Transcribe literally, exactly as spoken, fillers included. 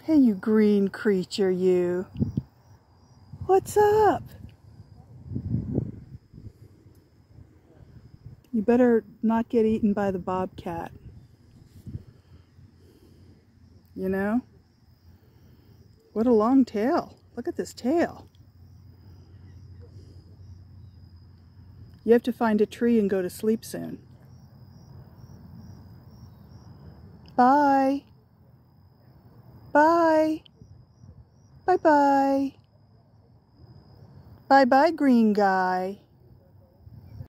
Hey, you green creature, you. What's up? You better not get eaten by the bobcat. You know? What a long tail. Look at this tail. You have to find a tree and go to sleep soon. Bye. Bye. Bye-bye. Bye-bye, green guy.